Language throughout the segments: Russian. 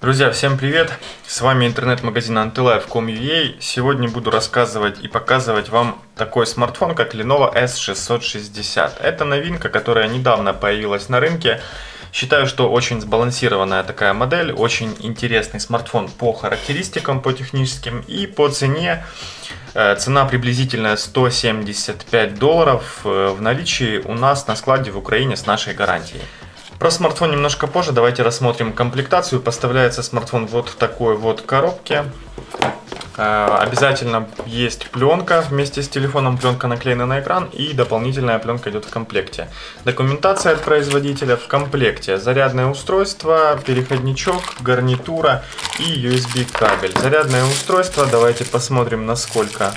Друзья, всем привет! С вами интернет-магазин antilife.com.ua. Сегодня буду рассказывать и показывать вам такой смартфон, как Lenovo S660. Это новинка, которая недавно появилась на рынке. Считаю, что очень сбалансированная такая модель, очень интересный смартфон по характеристикам, по техническим и по цене. Цена приблизительно $175 в наличии у нас на складе в Украине с нашей гарантией. Про смартфон немножко позже, давайте рассмотрим комплектацию. Поставляется смартфон вот в такой вот коробке. Обязательно есть пленка вместе с телефоном, пленка наклеена на экран и дополнительная пленка идет в комплекте. Документация от производителя в комплекте. Зарядное устройство, переходничок, гарнитура и USB кабель. Зарядное устройство, давайте посмотрим на сколько.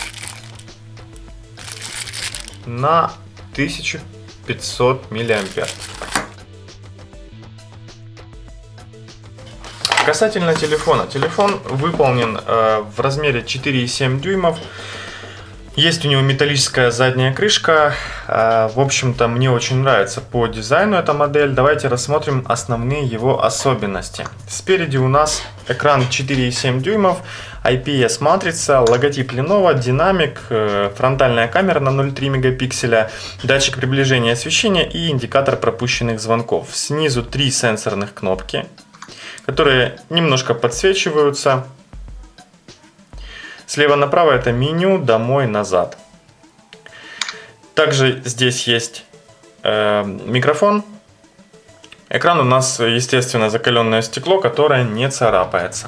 На 1500 мАh. Касательно телефона. Телефон выполнен в размере 4,7 дюймов. Есть у него металлическая задняя крышка. В общем-то, мне очень нравится по дизайну эта модель. Давайте рассмотрим основные его особенности. Спереди у нас экран 4,7 дюймов, IPS матрица, логотип Lenovo, динамик, фронтальная камера на 0,3 мегапикселя, датчик приближения освещения и индикатор пропущенных звонков. Снизу 3 сенсорных кнопки, которые немножко подсвечиваются. Слева направо это меню, домой, назад. Также здесь есть микрофон. Экран у нас, естественно, закаленное стекло, которое не царапается.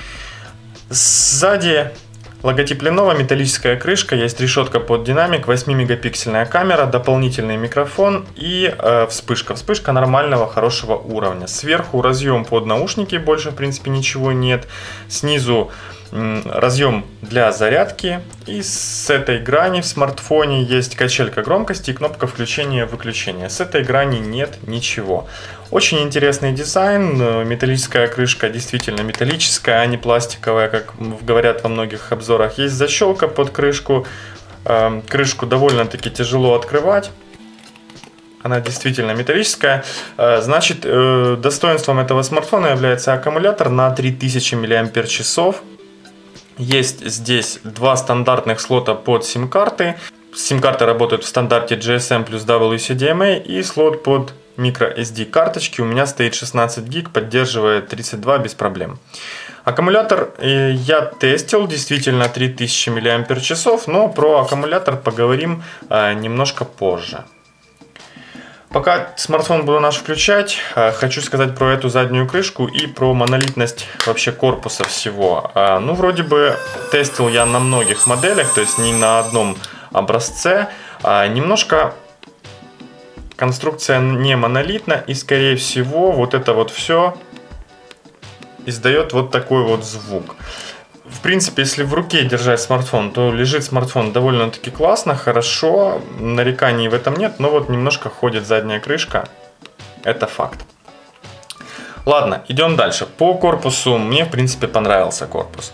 Сзади логотип Lenovo, металлическая крышка, есть решетка под динамик, 8-мегапиксельная камера, дополнительный микрофон и вспышка. Вспышка нормального, хорошего уровня. Сверху разъем под наушники, больше в принципе ничего нет. Снизу разъем для зарядки. И с этой грани в смартфоне есть качелька громкости и кнопка включения-выключения. С этой грани нет ничего. Очень интересный дизайн. Металлическая крышка действительно металлическая, а не пластиковая, как говорят во многих обзорах. Есть защелка под крышку. Крышку довольно-таки тяжело открывать. Она действительно металлическая. Значит, достоинством этого смартфона является аккумулятор на 3000 мАч. Есть здесь два стандартных слота под сим-карты. Сим-карты работают в стандарте GSM плюс WCDMA и слот под microSD карточки. У меня стоит 16 гиг, поддерживает 32 без проблем. Аккумулятор я тестил, действительно 3000 мАч, но про аккумулятор поговорим немножко позже. Пока смартфон буду наш включать, хочу сказать про эту заднюю крышку и про монолитность вообще корпуса всего. Ну, вроде бы тестил я на многих моделях, то есть не на одном образце. Немножко конструкция не монолитна, и скорее всего вот это вот все издает вот такой вот звук. В принципе, если в руке держать смартфон, то лежит смартфон довольно-таки классно, хорошо, нареканий в этом нет, но вот немножко ходит задняя крышка, это факт. Ладно, идем дальше. По корпусу мне, в принципе, понравился корпус.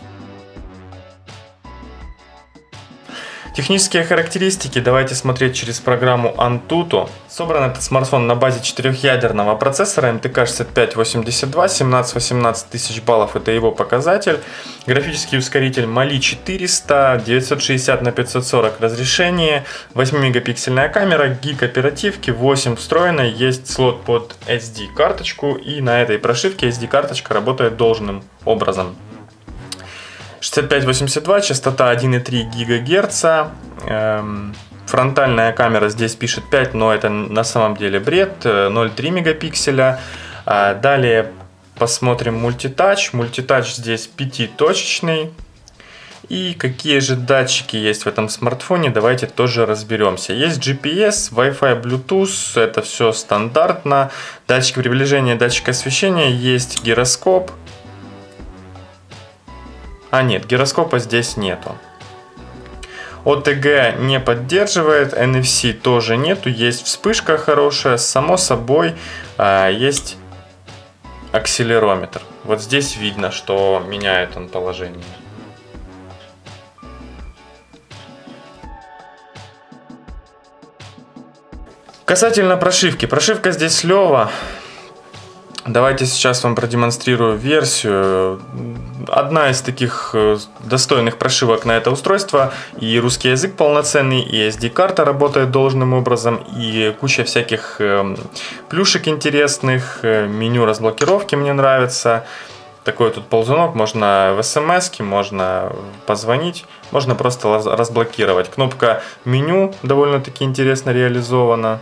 Технические характеристики давайте смотреть через программу Antutu. Собран этот смартфон на базе 4-ядерного процессора MTK 6582, 17-18 тысяч баллов это его показатель. Графический ускоритель Mali 400, 960 на 540 разрешение, 8-мегапиксельная камера, гиг оперативки, 8 встроенной, есть слот под SD карточку и на этой прошивке SD карточка работает должным образом. 6582, частота 1,3 ГГц, фронтальная камера здесь пишет 5, но это на самом деле бред, 0,3 мегапикселя. Далее посмотрим мультитач. Мультитач здесь 5-точечный. И какие же датчики есть в этом смартфоне, давайте тоже разберемся. Есть GPS, Wi-Fi, Bluetooth, это все стандартно. Датчик приближения, датчик освещения, есть гироскоп. Нет, гироскопа здесь нету. OTG не поддерживает, NFC тоже нету, есть вспышка хорошая, само собой есть акселерометр. Вот здесь видно, что меняет он положение. Касательно прошивки. Прошивка здесь Lenovo. Давайте сейчас вам продемонстрирую версию. Одна из таких достойных прошивок на это устройство. И русский язык полноценный, и SD-карта работает должным образом, и куча всяких плюшек интересных. Меню разблокировки мне нравится. Такой тут ползунок, можно в смс-ке, можно позвонить, можно просто разблокировать. Кнопка меню довольно-таки интересно реализована.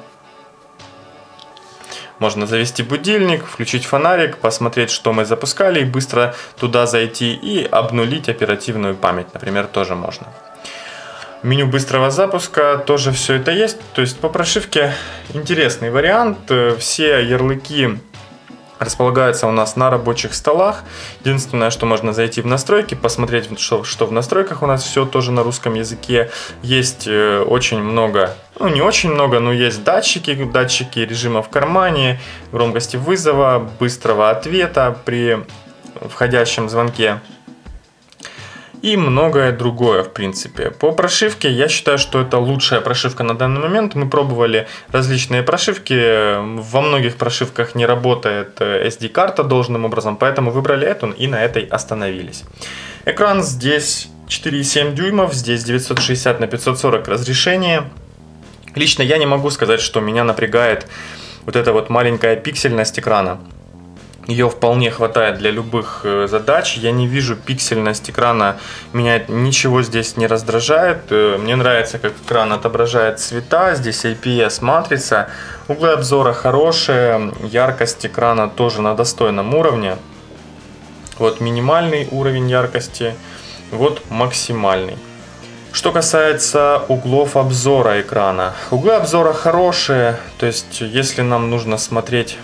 Можно завести будильник, включить фонарик, посмотреть, что мы запускали, и быстро туда зайти и обнулить оперативную память, например, тоже можно. Меню быстрого запуска, тоже все это есть. То есть по прошивке интересный вариант. Все ярлыки располагаются у нас на рабочих столах. Единственное, что можно зайти в настройки, посмотреть, что в настройках у нас все тоже на русском языке. Есть очень много, ну не очень много, но есть датчики режима в кармане, громкости вызова, быстрого ответа при входящем звонке. И многое другое, в принципе. По прошивке я считаю, что это лучшая прошивка на данный момент. Мы пробовали различные прошивки. Во многих прошивках не работает SD-карта должным образом, поэтому выбрали эту и на этой остановились. Экран здесь 4,7 дюймов, здесь 960 на 540 разрешение. Лично я не могу сказать, что меня напрягает вот эта вот маленькая пиксельность экрана. Ее вполне хватает для любых задач. Я не вижу пиксельность экрана, меня ничего здесь не раздражает. Мне нравится, как экран отображает цвета. Здесь IPS матрица. Углы обзора хорошие. Яркость экрана тоже на достойном уровне. Вот минимальный уровень яркости. Вот максимальный. Что касается углов обзора экрана. Углы обзора хорошие. То есть, если нам нужно смотреть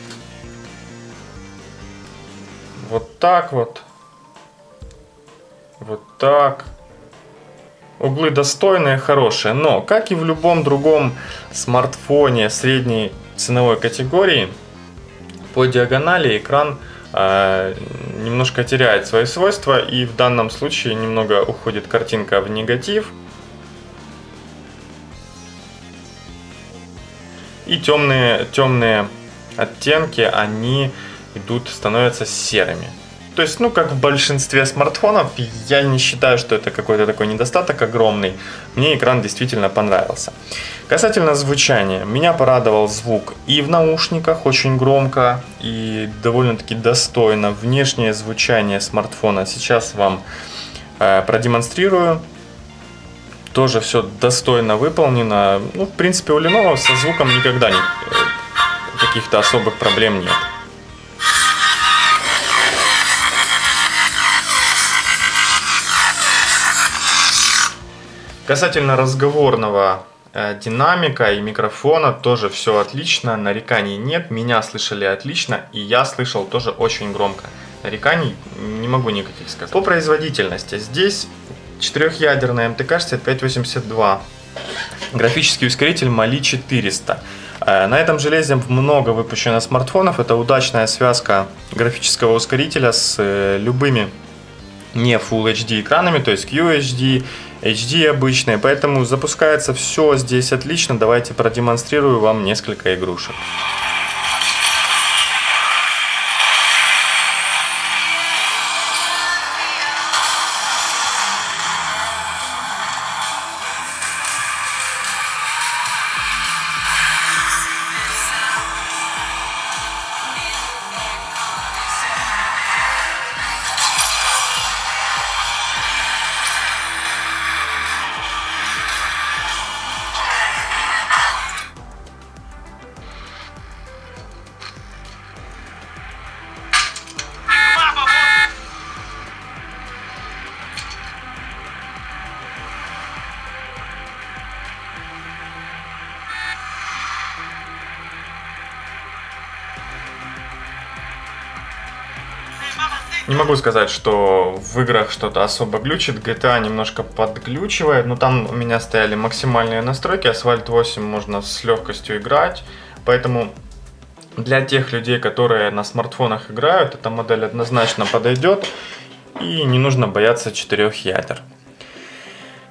вот так вот. Вот так. Углы достойные, хорошие. Но, как и в любом другом смартфоне средней ценовой категории, по диагонали экран немножко теряет свои свойства. И в данном случае немного уходит картинка в негатив. И темные оттенки, они становятся серыми. То есть, ну, как в большинстве смартфонов, я не считаю, что это какой-то такой недостаток огромный. Мне экран действительно понравился. Касательно звучания. Меня порадовал звук и в наушниках очень громко и довольно-таки достойно. Внешнее звучание смартфона сейчас вам продемонстрирую. Тоже все достойно выполнено. Ну, в принципе, у Lenovo со звуком никогда каких-то особых проблем нет. Касательно разговорного динамика и микрофона, тоже все отлично, нареканий нет, меня слышали отлично, и я слышал тоже очень громко. Нареканий не могу никаких сказать. По производительности, здесь 4-ядерный MTK6582, графический ускоритель Mali 400. На этом железе много выпущено смартфонов, это удачная связка графического ускорителя с любыми не Full HD экранами, то есть QHD, HD обычные, поэтому запускается все здесь отлично. Давайте продемонстрирую вам несколько игрушек. Не могу сказать, что в играх что-то особо глючит. GTA немножко подглючивает, но там у меня стояли максимальные настройки. Asphalt 8 можно с легкостью играть. Поэтому для тех людей, которые на смартфонах играют, эта модель однозначно подойдет. И не нужно бояться 4 ядер.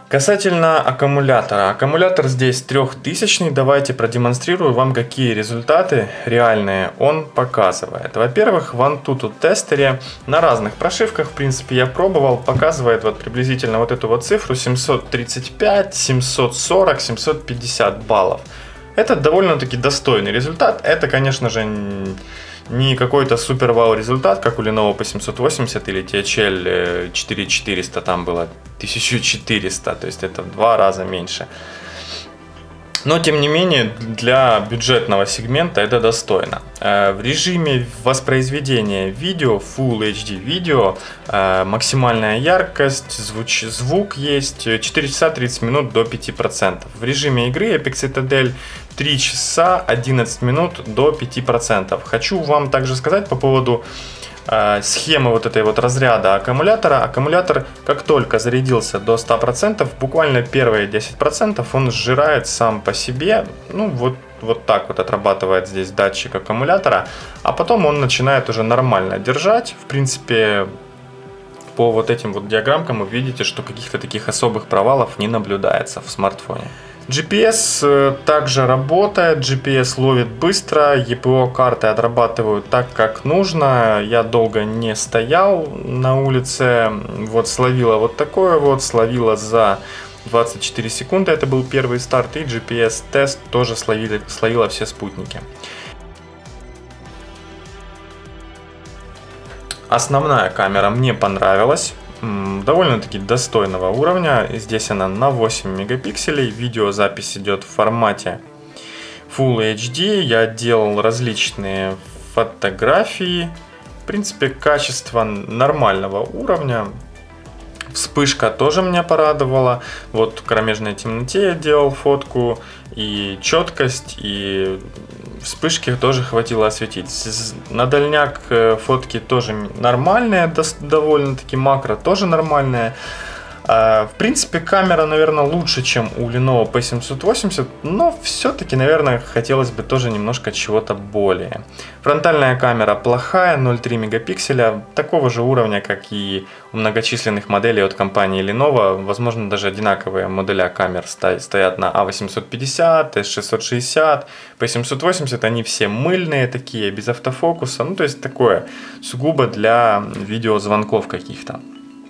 Касательно аккумулятора. Аккумулятор здесь 3000. Давайте продемонстрирую вам, какие результаты реальные он показывает. Во-первых, в AnTuTu тестере на разных прошивках, в принципе, я пробовал, показывает вот приблизительно вот эту вот цифру 735, 740, 750 баллов. Это довольно-таки достойный результат. Это, конечно же, не какой-то супер вау результат, как у Lenovo P780 или THL 4400, там было 1400, то есть это в 2 раза меньше. Но, тем не менее, для бюджетного сегмента это достойно. В режиме воспроизведения видео, Full HD видео, максимальная яркость, звук есть, 4 часа 30 минут до 5%. В режиме игры Epic Citadel 3 часа 11 минут до 5%. Хочу вам также сказать по поводу схемы вот этой вот разряда аккумулятора. Аккумулятор, как только зарядился до 100%, буквально первые 10% он сжирает сам по себе. Ну вот так вот отрабатывает здесь датчик аккумулятора, а потом он начинает уже нормально держать. В принципе, по вот этим вот диаграммкам вы видите, что каких-то таких особых провалов не наблюдается в смартфоне. GPS также работает, GPS ловит быстро, EPO карты отрабатывают так, как нужно. Я долго не стоял на улице, вот словила вот такое вот, словила за 24 секунды, это был первый старт, и GPS тест тоже словила все спутники. Основная камера мне понравилась. Довольно-таки достойного уровня. Здесь она на 8 мегапикселей. Видеозапись идет в формате Full HD. Я делал различные фотографии. В принципе, качество нормального уровня. Вспышка тоже меня порадовала. Вот в кромежной темноте я делал фотку. И четкость, и вспышки тоже хватило осветить. На дальняк фотки тоже нормальные, довольно-таки макро тоже нормальные. В принципе, камера, наверное, лучше, чем у Lenovo P780, но все-таки, наверное, хотелось бы тоже немножко чего-то более. Фронтальная камера плохая, 0,3 мегапикселя, такого же уровня, как и у многочисленных моделей от компании Lenovo. Возможно, даже одинаковые модуля камер стоят на A850, S660, P780, они все мыльные такие, без автофокуса, ну то есть такое сугубо для видеозвонков каких-то.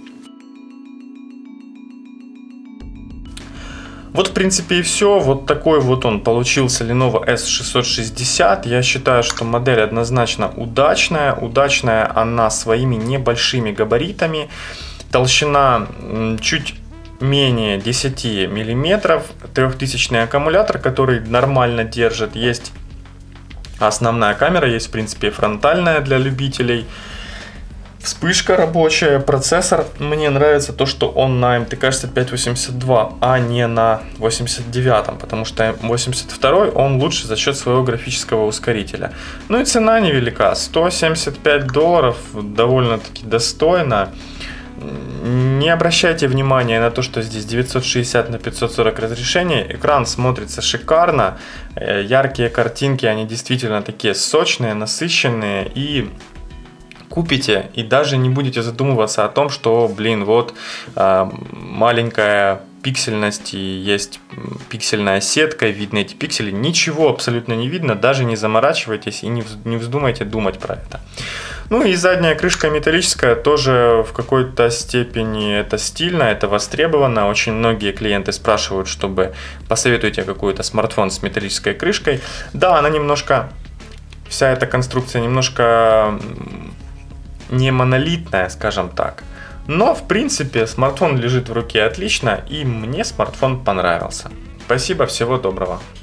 Вот, в принципе, и все. Вот такой вот он получился, Lenovo S660. Я считаю, что модель однозначно удачная. Удачная она своими небольшими габаритами. Толщина чуть менее 10 мм. 3000 аккумулятор, который нормально держит. Есть основная камера, есть, в принципе, фронтальная для любителей. Вспышка рабочая, процессор, мне нравится то, что он на MTK 6582, а не на 89, потому что 82 он лучше за счет своего графического ускорителя. Ну и цена невелика, $175, довольно-таки достойно. Не обращайте внимания на то, что здесь 960 на 540 разрешение, экран смотрится шикарно, яркие картинки, они действительно такие сочные, насыщенные, и купите и даже не будете задумываться о том, что, блин, вот маленькая пиксельность и есть пиксельная сетка, видны эти пиксели. Ничего абсолютно не видно, даже не заморачивайтесь и не вздумайте думать про это. Ну и задняя крышка металлическая, тоже в какой-то степени это стильно, это востребовано. Очень многие клиенты спрашивают, чтобы посоветуйте какой-то смартфон с металлической крышкой. Да, она немножко, вся эта конструкция немножко не монолитная, скажем так. Но, в принципе, смартфон лежит в руке отлично, и мне смартфон понравился. Спасибо, всего доброго.